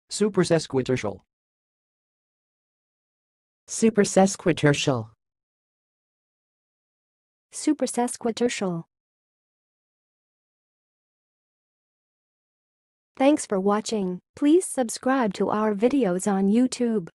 Supersesquitertial. Supersesquitertial. Supersesquitertial. Thanks for watching. Please subscribe to our videos on YouTube.